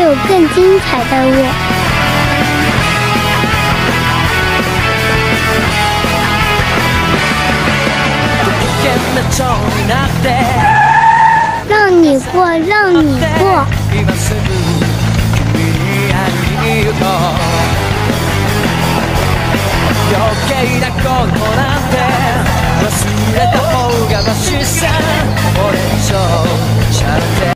有更精彩的我。让你过，让你过。余計なことなんて忘れた方がマシさ。俺以上